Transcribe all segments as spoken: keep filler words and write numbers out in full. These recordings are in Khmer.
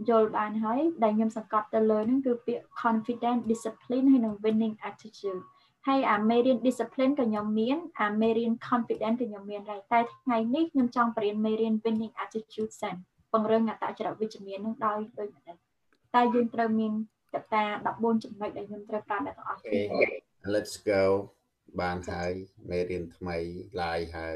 យល់បានហើយដែលខ្ញុំសង្កត់ទៅលើហ្នឹងគឺពាក្យ confident discipline ហើយនិង winning attitude ហើយអាមេរៀន discipline ក៏ខ្ញុំមានអាមេរៀន confident ក៏ខ្ញុំមានដែរតែថ្ងៃនេះខ្ញុំចង់បរៀនមេរៀន winning attitude សិនពង្រឹងអត្តចរិតវិជ្ជមាននឹងដោយដូចនេះតែយើងត្រូវមានកត្តាដប់បួនចំណុចដែលខ្ញុំត្រូវប្រើអ្នកទាំងអស់គ្នា Let's go បានហើយមេរៀនថ្មីឡាយហើយ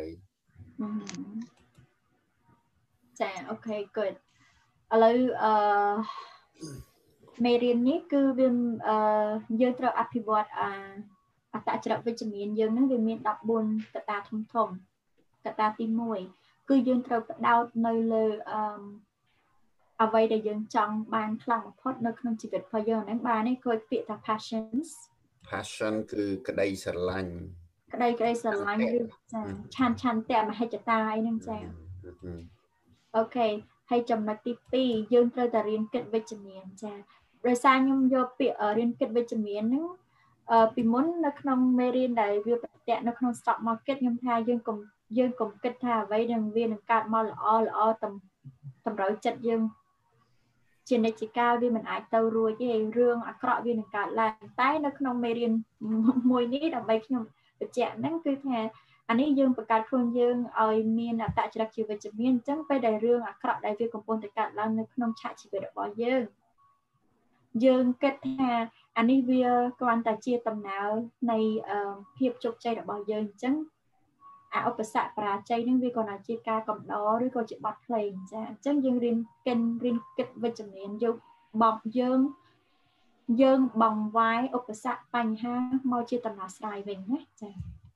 ចាអូខេ good ឥឡូវអឺមេរៀននេះគឺវាអឺយើងត្រូវអភិវឌ្ឍអាអត្តចរិតវិជ្ជមានយើងនឹងវាមានដប់បួនកត្តាធំធំកត្តាទីមួយគឺយើងត្រូវផ្ដោតនៅលើអឺអ្វីដែលយើងចង់បានខ្លាំងបំផុតនៅក្នុងជីវិតរបស់យើងហ្នឹងបាននេះគឺពាក្យថា passions passion គឺក្តីស្រឡាញ់ក្តីក្តីស្រឡាញ់ឬចាឆានឆានតមហិច្ឆតាអីហ្នឹងចាអូខេហើយចំណុចទីពីរយើងត្រូវតែរៀនគិតវិជ្ជមានចាដោយសារខ្ញុំយកពាក្យរៀនគិតវិជ្ជមានហ្នឹងពីមុននៅក្នុងមេរៀនដែលវាប្រតិនៅក្នុង stock market ខ្ញុំថាយើងកុំយើងកុំគិតថាអ្វីនឹងវានឹងកើតមកល្អល្អតម្រូវចិត្តយើងជានិច្ចកាលវាមិនអាចទៅរួចទេរឿងអាក្រក់វានឹងកើតឡើងតែនៅក្នុងមេរៀនមួយនេះដើម្បីខ្ញុំបញ្ជាក់ហ្នឹងគឺថាអានេះយើងបង្កើតខ្លួនយើងឲ្យមានអត្តចរិតជាវិជ្ជមានអញ្ចឹងពេលដែលរឿងអាក្រក់ដែលវាកំពុងតែកើតឡើងនៅក្នុងឆាកជីវិតរបស់យើងយើងគិតថាអានេះវាគ្រាន់តែជាដំណើរនៃភាពជោគជ័យរបស់យើងអញ្ចឹងអាឧបសគ្គបរាជ័យនឹងវាក៏ណាជាការកំដរឬក៏ជាបទភ្លេងចាអញ្ចឹងយើងរៀនកិនរៀនគិតវិជ្ជមានយកបងយើងយើងបងវាយឧបសគ្គបញ្ហាមកជាដំណោះស្រាយវិញណាចា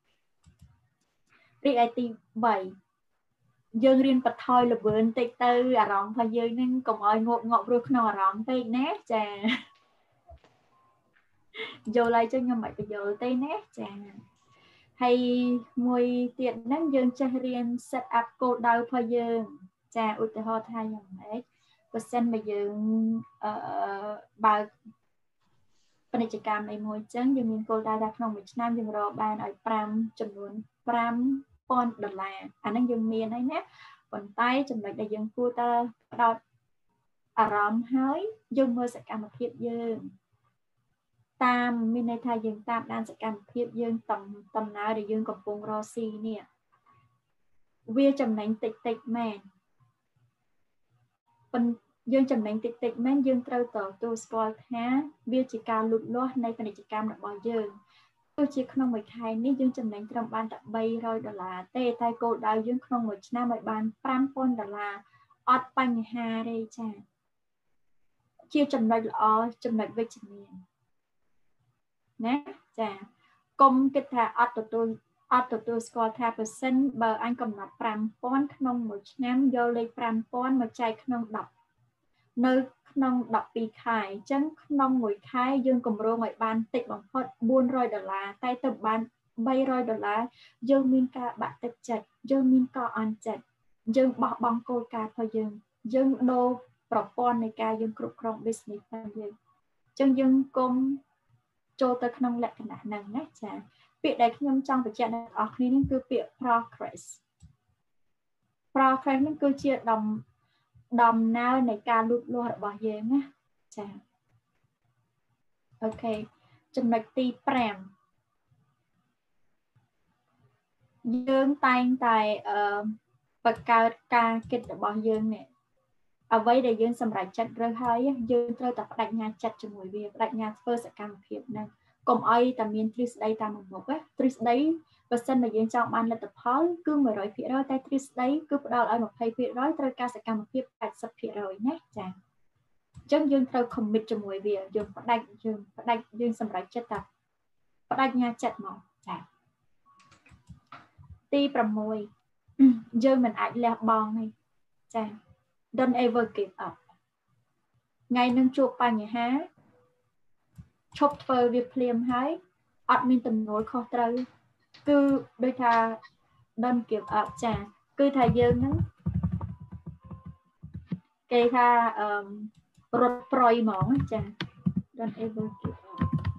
រីឯទីបីយើងរៀនបថយល្បឿនតិចទៅអារម្មណ៍របស់យើងនឹងកុំឲ្យងប់ងាប់រស់ក្នុងអារម្មណ៍ពេកណាចាយល់ហើយចឹងខ្ញុំមិនបញ្យល់ទេណាចាហើយមួយទៀតហ្នឹងយើងចេះរៀន set up គោលដៅរបស់យើងចាឧទាហរណ៍ថាយ៉ាងម៉េចបើសិនមកយើងអឺបើកពាណិជ្ជកម្មអីមួយចឹងយើងមានគោលដៅថាក្នុងមួយឆ្នាំយើងរកបានឲ្យប្រាំចំនួនប្រាំពាន់ដុល្លារអាហ្នឹងយើងមានហើយណាប៉ុន្តែចំណុចដែលយើងគួរតែផ្ដោតអារម្មណ៍ហើយយើងមើលសកម្មភាពយើងតាមមានន័យថាយើងតាមដានសកម្មភាពយើងតំដំណើរដែលយើងកំពុងរកស៊ីនេះវាចំណេញតិចតិចមែនប៉ុន្តែយើងចំណេញតិចតិចមែនយើងត្រូវទទួលស្គាល់ថាវាជាការលូតលាស់នៃពាណិជ្ជកម្មរបស់យើងទោះជាក្នុងមួយខែនេះយើងចំណេញត្រឹមបានតែបីរយដុល្លារទេតែគោលដៅយើងក្នុងមួយឆ្នាំឲ្យបានប្រាំពាន់ដុល្លារអត់បញ្ហាទេចាជាចំណុចល្អចំណុចវិជ្ជមានណាចាកុំគិតថាអត់ទទួលអត់ទទួលស្គាល់ថាប៉ឺសិនបើអញកំណត់ប្រាំពាន់ក្នុងមួយឆ្នាំយកលេខប្រាំពាន់មកចែកក្នុងដប់នៅក្នុងដប់ពីរខែអញ្ចឹងក្នុងមួយខែយើងកម្រងឲ្យបានតិចបំផុតបួនរយដុល្លារតែទៅបានបីរយដុល្លារយើងមានការបាក់ទឹកចិត្តយើងមានកអន់ចិត្តយើងបោះបង់គោលការណ៍របស់យើងយើងដូរប្រព័ន្ធនៃការយើងគ្រប់គ្រង business របស់យើងអញ្ចឹងយើងកុំចូលទៅក្នុងលក្ខណៈហ្នឹងណាចាពាក្យដែលខ្ញុំចង់បញ្ជាក់ដល់អ្នកនរគ្នានេះគឺពាក្យ progress progress ហ្នឹងគឺជាដំដំណើរនៃការលូតលាស់របស់យើងណាចាអូខេចំណុចទីប្រាំយើងតែងតែអឺបង្កើតការគិតរបស់យើងនេះអ្វីដែលយើងសម្រេចចិត្តរើសហើយយើងត្រូវតែបដិញ្ញាចិត្តជាមួយវាបដិញ្ញាធ្វើសកម្មភាពហ្នឹងកុំអោយតែមានទ្រឹស្ដីតាមមុខណាទ្រឹស្ដីបើសិនបើយើងចង់បានលទ្ធផលគឺមួយរយភាគរយតែទ្រឹស្ដីគឺផ្ដល់ឲ្យยี่สิบភាគរយត្រូវការសកម្មភាពแปดสิบភាគរយណាចាអញ្ចឹងយើងត្រូវ commit ជាមួយវាយើងបដិយើងបដិយើងសម្រេចចិត្តថាបដិញ្ញាចិត្តមកចាទីប្រាំមួយយើងមិនអាចលះបង់ទេចា don't ever give up ថ្ងៃនឹងជួបបញ្ហាឈប់ធ្វើវាភ្លាមហើយអត់មានទំនួលខុសត្រូវគឺដូចថា don't give up ចាគឺថាយើងហ្នឹងគេថាអឺរត់ប្រយហ្មងចា don't ever give up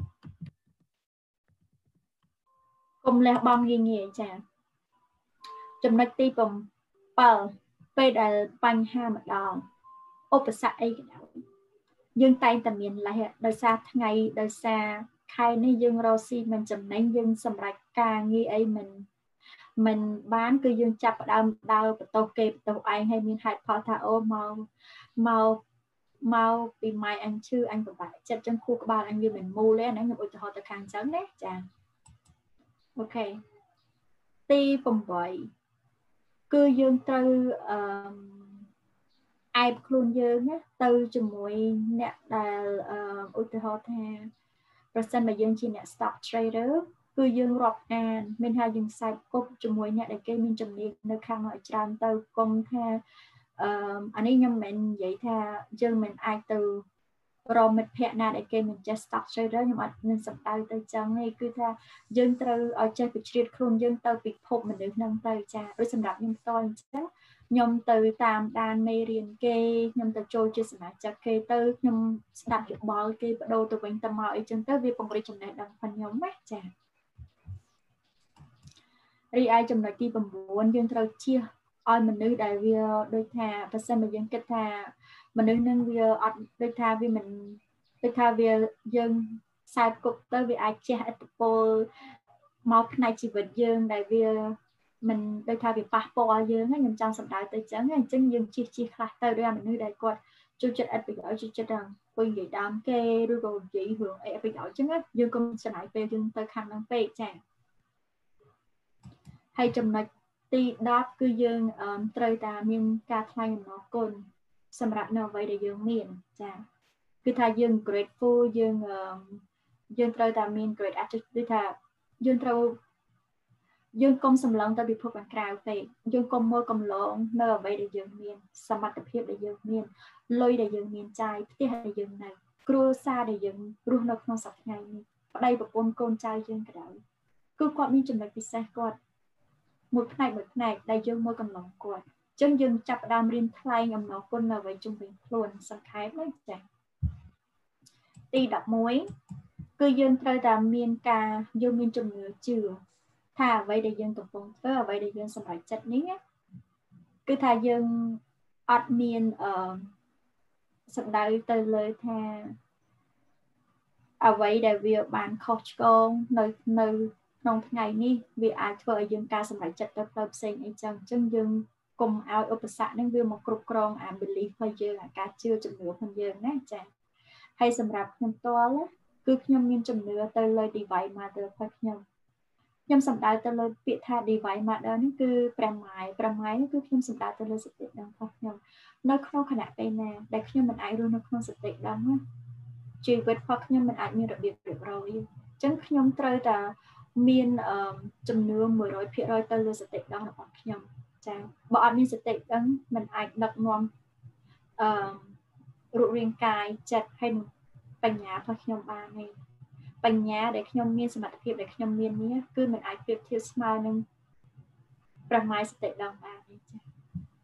កុំលះបង់ងាយងាយចាចំណុចទីbảyពេលដែលបញ្ហាមកដល់ឧបសគ្គអីក៏ដោយយើងតែងតែមានលេសដោយសារថ្ងៃដោយសារខែនេះយើងរកស៊ីមិនចំណេញយើងសម្រេចការងារអីមិនមិនបានគឺយើងចាប់ផ្ដើមដើរបន្ទោសគេបន្ទោសឯងហើយមានហេតុផលថាអូមកមកមកពីម៉ែអញឈឺអញពិបាកចិត្តចឹងខួរក្បាលអញវាមិនមូលទេអាហ្នឹងខ្ញុំឧទាហរណ៍ទៅខាងចឹងណាចាអូខេទីeightគឺយើងត្រូវអឺអែបខ្លួនយើងណាទៅជាមួយអ្នកដែលឧទាហរណ៍ថាប្រសិនបើយើងជាអ្នក stock trader គឺយើងរាប់អានមានថាយើងខ្សែគប់ជាមួយអ្នកដែលគេមានជំនាញនៅខាងនោះច្រើនទៅគុំថាអឺអានេះខ្ញុំមិននិយាយថាយើងមិនអាចទៅរកមិត្តភ័ក្ដិណាដែលគេមិនចេះ stock trader ខ្ញុំអត់នឹងសំដៅទៅចឹងទេគឺថាយើងត្រូវឲ្យចេះបញ្ជ្រាបខ្លួនយើងទៅពិភពមនុស្សហ្នឹងទៅចាឬសម្រាប់ខ្ញុំផ្ទាល់អញ្ចឹងខ្ញុំទៅតាមដានមេរៀនគេខ្ញុំទៅចូលជាសមាជិកគេទៅខ្ញុំស្ដាប់យោបល់គេបដូរទៅវិញទៅមកអីចឹងទៅវាពង្រីកចំណេះដឹងរបស់ខ្ញុំណាចារីឯចំណុចទីnineយើងត្រូវជៀសឲ្យមនុស្សដែលវាដូចថាបើសិនបើយើងគិតថាមនុស្សនឹងវាអត់ដូចថាវាមិនដូចថាវាយើងខ្សែគប់ទៅវាអាចជះឥទ្ធិពលមកផ្នែកជីវិតយើងដែលវាមិនដូចថាវាប៉ះពាល់យើងខ្ញុំចង់សម្ដៅទៅចឹងអញ្ចឹងយើងជិះជិះខ្លះទៅដោយមនុស្សដែលគាត់ចូលចិត្តឥតប្រយោជន៍ចូលចិត្តដល់ពុយនិយាយដើមគេឬក៏និយាយរឿងអីប្រយោជន៍ចឹងយើងកុំចំណាយពេលយើងទៅខាងហ្នឹងពេកចា៎ហើយចំណុចទីtenគឺយើងត្រូវតែមានការថ្លែងអំណរគុណសម្រាប់នៅអ្វីដែលយើងមានចា៎គឺថាយើង grateful យើងយើងត្រូវតែមាន great attitude គឺថាយើងត្រូវយើងកុំសម្លឹងទៅពិភពខាងក្រៅពេកយើងកុំមើលកំឡងនៅអ្វីដែលយើងមានសមត្ថភាពដែលយើងមានលុយដែលយើងមានចាយផ្ទះដែលយើងនៅគ្រួសារដែលយើងរស់នៅក្នុងសប្តាហ៍នេះប្តីប្រពន្ធកូនចៅយើងក៏ដោយគឺគាត់មានចំណុចពិសេសគាត់មួយផ្នែកមួយផ្នែកដែលយើងមើលកំឡងគាត់អញ្ចឹងយើងចាប់ផ្ដើមរៀនថ្លែងអំណរគុណនៅអ្វីជុំវិញខ្លួនសង្ខេបណាចា៎ទីelevenគឺយើងត្រូវតែមានការយើងមានជំនឿជឿថាអ្វីដែលយើងកំពុងធ្វើអ្វីដែលយើងសម្រេចចិត្តនេះគឺថាយើងអត់មានអឺសម្ដៅទៅលើថាអ្វីដែលវាបានខុសឆ្គងនៅនៅក្នុងថ្ងៃនេះវាអាចធ្វើឲ្យយើងការសម្រេចចិត្តទៅផ្លូវផ្សេងអីចឹងអញ្ចឹងយើងកុំឲ្យឧបសគ្គហ្នឹងវាមកគ្រប់គ្រងអា belief របស់យើងអាការជឿជំនឿរបស់យើងណាចា៎ហើយសម្រាប់ខ្ញុំផ្ទាល់គឺខ្ញុំមានជំនឿទៅលើ Divine Mother របស់ខ្ញុំខ្ញុំសម្ដៅទៅលើពាក្យថា Divine Mother នេះគឺព្រះម៉ែព្រះម៉ែនេះគឺខ្ញុំសម្ដៅទៅលើសតិដឹងរបស់ខ្ញុំនៅក្នុងខណៈពេលណាដែលខ្ញុំមិនអាចរស់នៅក្នុងសតិដឹងណាជីវិតរបស់ខ្ញុំមិនអាចមានរបៀបរៀបរយអញ្ចឹងខ្ញុំត្រូវតែមានជំនឿone hundred percentទៅលើសតិដឹងរបស់ខ្ញុំចា៎បើអត់មានសតិដឹងមិនអាចដឹកនាំអឺរូបរាងកាយចិត្តហើយបញ្ញារបស់ខ្ញុំបានទេបញ្ញាដែលខ្ញុំមានសមត្ថភាពដែលខ្ញុំមាននេះគឺមិនអាចប្រៀបធៀបស្មើនឹងព្រះម៉ែសតិដឹងបានទេចា៎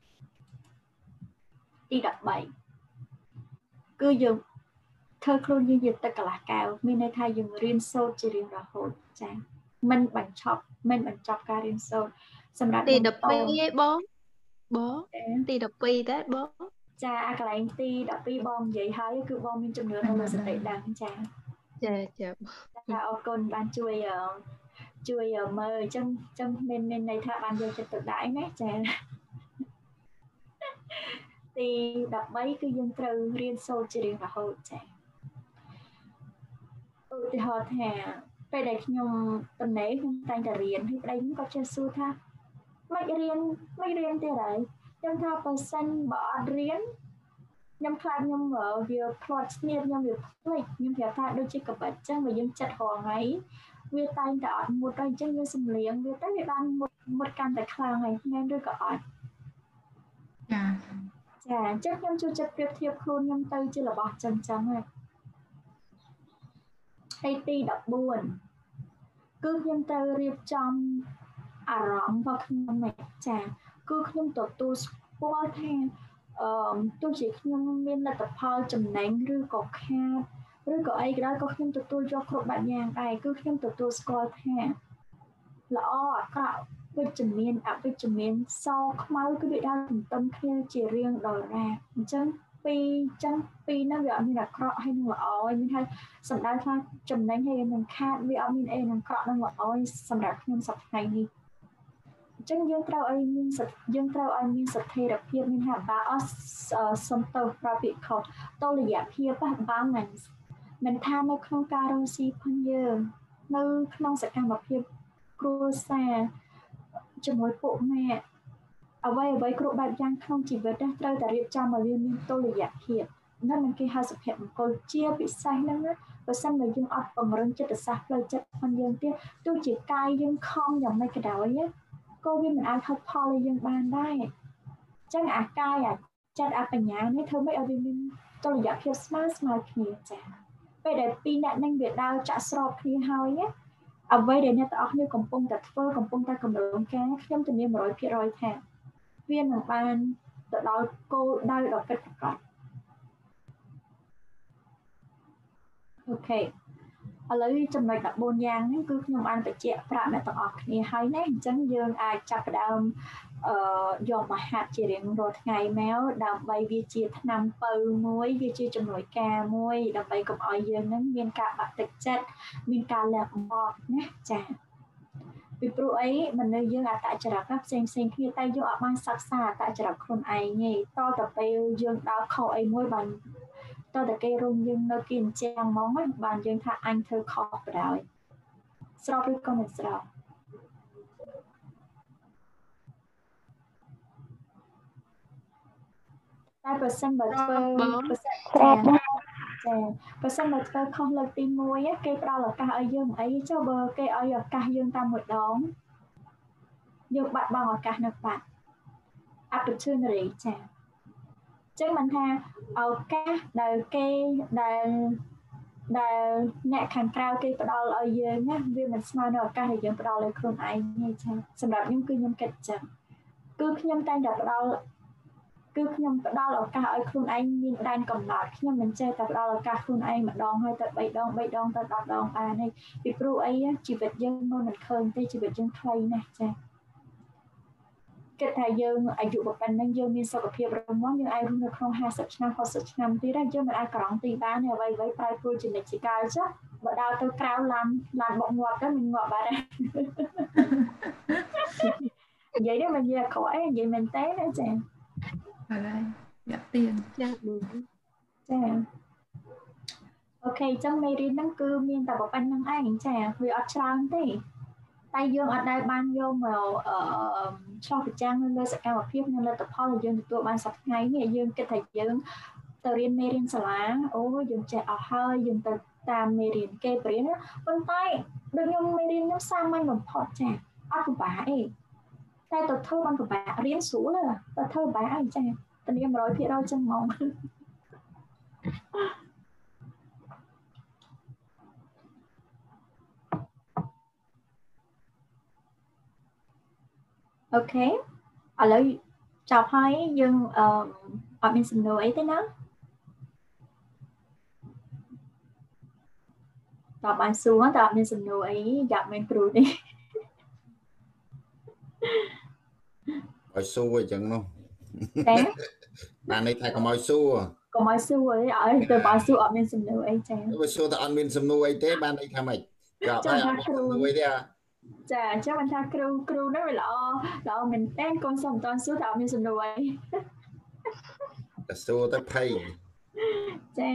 ទីthirteenគឺយើងធ្វើខ្លួនយើងជាទឹកកន្លះកែវមានន័យថាយើងរៀនសូត្រជារៀងរហូតចា៎មិនបញ្ឈប់មិនបញ្ចប់ការរៀនសូត្រសម្រាប់ទីtwelveឯងបងបងទីtwelveដែរបងចាអាកន្លែងទីtwelveបងនិយាយហើយគឺបងមានចំនួននៅលើសតិដឹងចាចាចាចាអរគុណបានជួយជួយមើលអញ្ចឹងអញ្ចឹងមានមានន័យថាបានយកចិត្តទុកដាក់ណាចាទីthirteenគឺយើងត្រូវរៀនសូត្រជារៀងរហូតចាឧទាហរណ៍ថាពេលដែលខ្ញុំតំណេខ្ញុំតែងតែរៀនហើយប្តីខ្ញុំក៏ចេះសួរថាមិនរៀនមិនរៀនទេហើយខ្ញុំថាបើសិនបើអត់រៀនខ្ញុំខ្លាចខ្ញុំវាផ្លាត់ស្នៀតខ្ញុំវាភ្លេចខ្ញុំប្រាប់ថាដូចជាកបិតអញ្ចឹងបើយើងចិត្តរងហើយវាតែងតែអត់មុតហើយអញ្ចឹងយើងសំលៀងវាទៅវាបានមុតមុតកាន់តែខ្លាំងហើយមែនឬក៏អត់ចាចាអញ្ចឹងខ្ញុំចូលចិត្តប្រៀបធៀបខ្លួនខ្ញុំទៅជារបស់ចឹងចឹងហើយហើយទីfourteenគឺខ្ញុំត្រូវរៀបចំអារម្មណ៍របស់ខ្ញុំចាគឺខ្ញុំទទួលស្គាល់ថាអឺទោះជាខ្ញុំមានលទ្ធផលចំណេញឬក៏ខាតឬក៏អីក៏ដោយក៏ខ្ញុំទទួលយកគ្រប់បែបយ៉ាងដែរគឺខ្ញុំទទួលស្គាល់ថាល្អអាក្រក់វិជ្ជមានអវិជ្ជមានសខ្មៅគឺវាដើរទន្ទឹមគ្នាជារៀងដរាបអញ្ចឹង pi chẳng pi nó bị như là cọ hay là oi mình hay sầm đai thôi chùm đánh hay mình khát vì ở mình em làm cọ nó là oi sầm đai không sập ngày đi chẳng dương trao ai mình sập dương trao ai mình sập thay đặc biệt mình hạ ba ở sông tàu ra bị khó tôi là giả kia ba ba mình mình tham nó không cà rô xi phân dơ nó không sẽ càng mộtភាពcua xa cho mỗi phụ mẹ ở đây với cậu bạn giang không chỉ với đất trời tại địa trong mà liên minh tôi là giả thiệt nên mình khi hai sự hiện một câu chia bị sai lắm á và xong rồi dương ấp bằng rừng chất được sạc lời chất phân dương tiếp tôi chỉ cai dương không dòng mấy cái đạo ấy á cô viên mình ăn thật thò lên dương bàn đây chắc à cai à chắc à phải nhà mấy thơ mấy ở bên mình tôi là giả thiệt smart smart kia chả bây giờ pin nạn năng Việt Nam trả sọp kia hơi á ở đây để nhà tao như cầm pông đặt phơ cầm pông ta cầm đường cá trong tình yêu rồi kia rồi thà viênของbạn tự đó cô đau đọc kết quả ok ឥឡូវចំណុច 14 យ៉ាងនេះគឺខ្ញុំបានបញ្ជាក់ប្រាប់អ្នកទាំងអស់គ្នាហើយណាអញ្ចឹងយើងអាចចាប់ផ្ដើមអឺយកមកហាត់ជារៀងរាល់ថ្ងៃមកដើម្បីវាជាថ្នាំពៅមួយវាជាជំនួយការមួយដើម្បីកុំឲ្យយើងនឹងមានការបាក់ទឹកចិត្តមានការលះបង់ណាចា៎ពីព្រោះអីមនុស្សយើងអត្តចរិតផ្សេងផ្សេងគ្នាតែយើងអត់បានសិក្សាអត្តចរិតខ្លួនឯងទេតទៅពេលយើងដើរខុសអីមួយបានតតែគេរុំយើងនៅគៀនចាំងហ្មងបានយើងថាអញធ្វើខុសបណ្ដោយស្របឬក៏មិនស្របតែប្រសិនបើធ្វើប្រសិនចាចាប្រសិនបើធ្វើខុសលើកទីមួយគេផ្ដល់ឱកាសឲ្យយើងអីចុះបើគេឲ្យឱកាសយើងតាមម្ដងយើងបាត់បង់ឱកាសនៅបាត់ opportunity ចាចឹងមិនថាឱកាសដែលគេដែលដែលអ្នកខាងក្រៅគេផ្ដល់ឲ្យយើងណាវាមិនស្មើនឹងឱកាសដែលយើងផ្ដល់ឲ្យខ្លួនឯងទេចាសម្រាប់ខ្ញុំគឺខ្ញុំគិតចឹងគឺខ្ញុំតែងតែផ្ដល់គឺខ្ញុំផ្ដល់ឱកាសឲ្យខ្លួនឯងមានដែនកំណត់ខ្ញុំមិនចេះតែផ្ដល់ឱកាសខ្លួនឯងម្ដងហើយទៅបីដងបីដងទៅដប់ដងបានទេពីព្រោះអីជីវិតយើងមើលមិនឃើញទេជីវិតយើងខ្លីណាស់ចាគិតថាយើងអាយុប៉ុណ្ណឹងយើងមានសុខភាពរឹងមាំយើងអាចរស់នៅក្នុងห้าสิบឆ្នាំហូសិបឆ្នាំទៀតហើយយើងមិនអាចក្រងទីបានទេអ្វីអ្វីប្រែប្រួលជានិច្ចកាលចុះបើដើរទៅក្រៅឡានឡានបកងាប់ទៅមិនងាប់បាត់ហើយនិយាយនេះមិននិយាយក្រក់អីនិយាយមែនទេណាចាហើយយ៉ាក់ទៀនចាបងចាអូខេចឹងមេរៀនហ្នឹងគឺមានតែប៉ុណ្្នឹងឯងចាវាអត់ច្រើនទេតែយើងអត់ដែលបានយកមកអឺឆ្លុះប្រចាំងលើសកម្មភាពនិងលទ្ធផលដែលយើងទទួលបានសប្តាហ៍នេះយើងគិតថាយើងទៅរៀនមេរៀនសាលាអូយើងចេះអស់ហើយយើងទៅតាមមេរៀនគេបរៀនប៉ុន្តែដូចខ្ញុំមេរៀនខ្ញុំសាមញ្ញបំផុតចាអត់ពិបាកអីតែទៅធ្វើបានពិបាករៀនស្រួលទៅធ្វើពិបាកអីចាធានា một trăm phần trăm ចឹងហ្មងអូខេឥឡូវចប់ហើយយើងអឺអត់មានសំណួរអីទេណាតើបានសួរតើអត់មានសំណួរអីយ៉ាប់មែនគ្រូទេឲ្យសួរអញ្ចឹងនោះតែបានន័យថាកុំឲ្យសួរកុំឲ្យសួរអីឲ្យទៅបើសួរអត់មានសំណួរអីចាបើសួរតែអត់មានសំណួរអីទេបានន័យថាម៉េចក៏អត់មានសំណួរអីទេចាអញ្ចឹងមិនថាគ្រូគ្រូនោះវាល្អល្អមែនតើកូនសុំមិនតន់សួរតែអត់មានសំណួរអីតែសួរទៅភ័យចា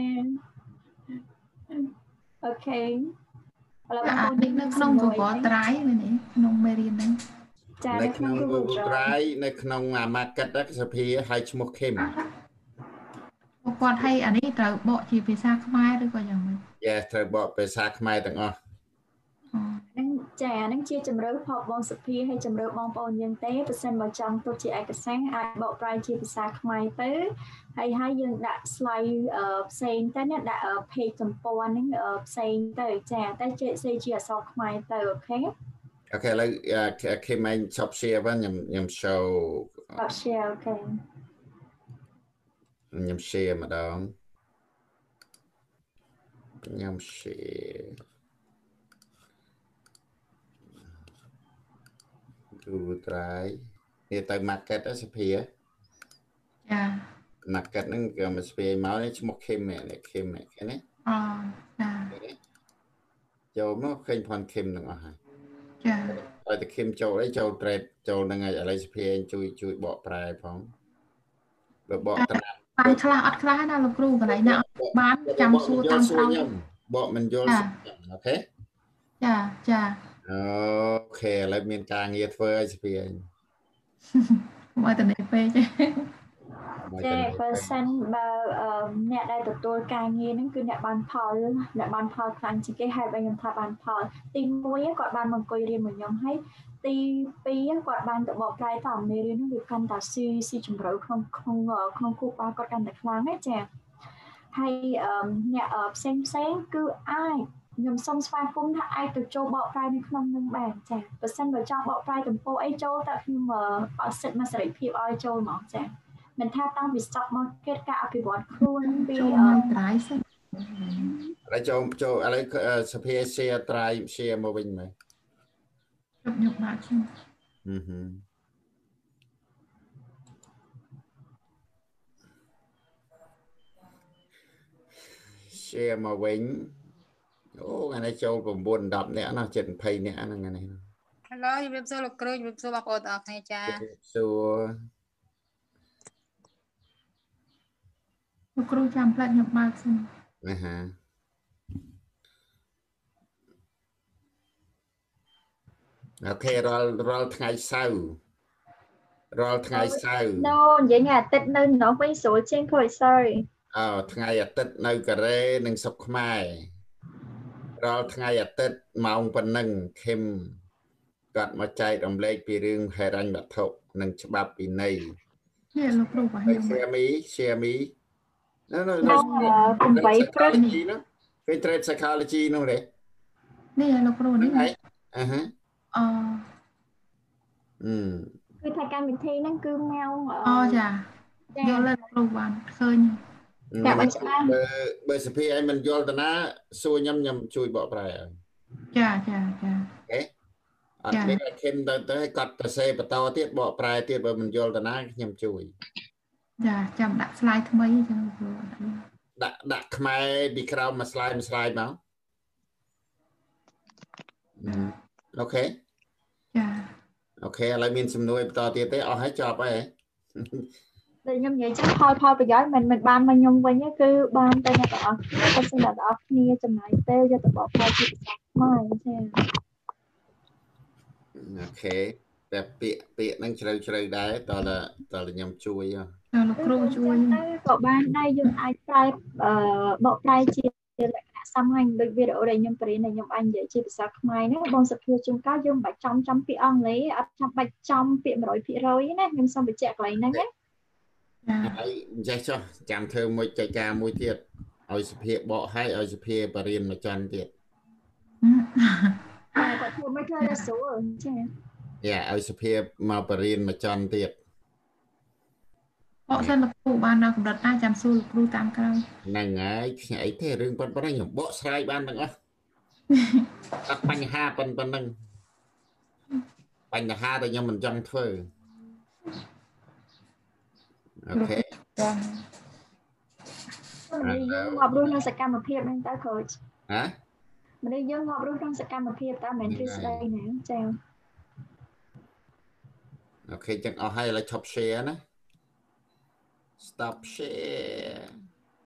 អូខេឥឡូវបងប្អូននៅក្នុង Google Drive មែនទេក្នុងមេរៀនហ្នឹងចានៅក្នុង Google Drive នៅក្នុងអា market សភាឲ្យឈ្មោះ Kim គាត់ឲ្យអានេះត្រូវបកជាភាសាខ្មែរឬក៏យ៉ាងម៉េចយ៉ាត្រូវបកភាសាខ្មែរទាំងអស់ហ្នឹងចាហ្នឹងជាជំរឿផលបងសុភាហើយជំរឿបងប្អូនយើងទេបើសិនបើចង់ទុកជាឯកសារអាចបកប្រែជាភាសាខ្មែរទៅហើយហើយយើងដាក់ slide ផ្សេងទៅណាដាក់ page ទំព័រហ្នឹងផ្សេងទៅចាតែជាជាអក្សរខ្មែរទៅអូខេអូខេឥឡូវ Kim ឯង stop share វិញខ្ញុំខ្ញុំ show stop share អូខេខ្ញុំ share ម្ដងខ្ញុំ share Google Drive នេះទៅ market សភាចា mặt cắt nó cái mà spray máu này chỉ một kem này này kem này cái này ờ dạ châu nó khinh phần kem đừng ở hai dạ ở từ kem châu đấy châu trade châu đang ngày ở đây spray chui chui bỏ prai phóng rồi bỏ tận bạn khá ọt khá nào lục ru cái này nào bán chăm xua tam sau bỏ mình vô ok dạ dạ ok lại miền càng nhiệt phơi spray mọi tình đẹp phê chứ Dạ, và xanh bà nè đây tụi tôi càng nghe nó cứ nè bàn phò nè bàn phò khăn chỉ cái hai bạn em thà bàn phò tim mũi á gọi bàn bằng coi riêng mình nhóm hay ti pi á gọi bàn tụi bỏ trái tỏm này riêng nó được căn tà si si chủng rau không không không khu ba có căn tà kháng hết chè hay nè ở xem sáng cứ ai nhầm xong xoay phun thà ai từ châu bỏ trái nên không ngưng bàn chè và xanh vào trong bỏ trái tụi cô ấy châu tại khi mà ở sệt mà sẽ phiêu ai châu mà chè mình tha tăng vì stock market cả vì bọn khuôn vì trái sẽ lại cho cho lại spray share try share một mình này chụp nhục bạn chứ share một mình ô ngày nay châu còn buồn đập nữa nó chỉnh pay nữa là ngày này hello you biết số lục rồi you biết số bạc ở này cha số lục ru chăm lại nhập bạn chứ nè hả ok rồi rồi ngày sau rồi ngày sau no vậy nhà tết nơi nó quay số trên khỏi sorry ờ ngày tết nơi cà rê nâng sọc mai rồi ngày tết mong phần nâng thêm gạt mà chạy đồng lệ bị riêng hay ranh bạc thụ nâng chấp bạp bị này lục ru quá nhiều xe mí xe mí nó nó nó cùng vậy nó cái trade psychology nó đấy nè lục ru này à hả ờ ừ cứ thay ca mình thi nó cứ mèo ờ dạ vô lên lục ru bạn khơi dạ bạn bởi vì anh mình vô tận á xua nhâm nhâm chui bỏ bài dạ dạ dạ ok anh biết là thêm tới cắt tới xe và tao tiết bỏ bài tiết bởi mình vô tận á nhâm chui dạ chăm đặt slide thứ mấy cho đặt đặt mai đi khao mà slide mà slide máu ok dạ ok lại mình xâm nuôi tao tiết tới ở hết cho ấy để nhung vậy chắc thôi thôi bây giờ mình mình ban mà nhung với nhá cứ ban tay nhà đó không xin là đó nghe trong này teo cho tụi bỏ thôi chị mai xem ok đẹp bịa bịa năng chơi chơi đá tao là tao là nhầm chui rồi lục ru chui cậu ban đây dùng ai try bộ try chia lại xăm hành được video đây nhung tới này nhung anh vậy chia sẻ mai nữa bon sập phía chúng ta dùng bạch trong trăm phi on lấy trong bạch trong phi mà rồi phi rồi nè nhưng xong bị chẹt lại nè nhé chắc cho chạm thơ một chạy caមួយទៀតឲ្យសុភាពបកឲ្យឲ្យសុភាពបរៀនមួយច័ន្ទទៀតគាត់ធ្វើមិនធ្វើសួរចាយ៉ាឲ្យសុភាពមកបរៀនមួយច័ន្ទទៀតបកសិនលោកគ្រូបានដល់កម្រិតណាចាំសួរលោកគ្រូតាមក្រោយហ្នឹងហើយខ្ញុំអីទេរឿងប៉ុណ្ណឹងខ្ញុំបកស្រាយបានទាំងអស់អត់បញ្ហាប៉ុណ្ណឹងបញ្ហាតែខ្ញុំមិនចង់ធ្វើអូខេមនុស្សយើងងាប់រស់ក្នុងសកម្មភាពហ្នឹងតើ coach ហ៎មនុស្សយើងងាប់រស់ក្នុងសកម្មភាពតើមិនមែនទ្រឹស្ដីណាចាអូខេចឹងអស់ហើយឥឡូវឈប់ share ណា stop share